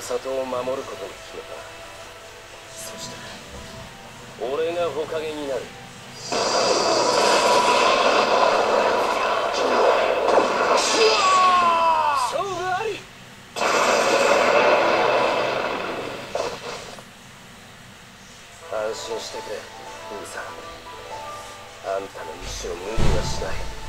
里を守ることに決めた。そして俺が火影になる。勝負あり。安心してくれ兄さん、あんたの意志を無にはしない。